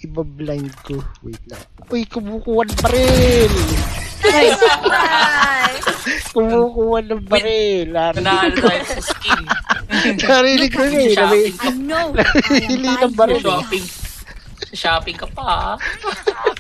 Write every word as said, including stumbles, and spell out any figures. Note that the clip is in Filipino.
Iba-blind ko. Wait lang. Uy, kumukuha ng baril! Nice! Nice! Kumukuha ng baril! Nanalo tayo sa skin. Narinig ko na eh. I know! Nahili ng baril. Shopping. Shopping ka pa.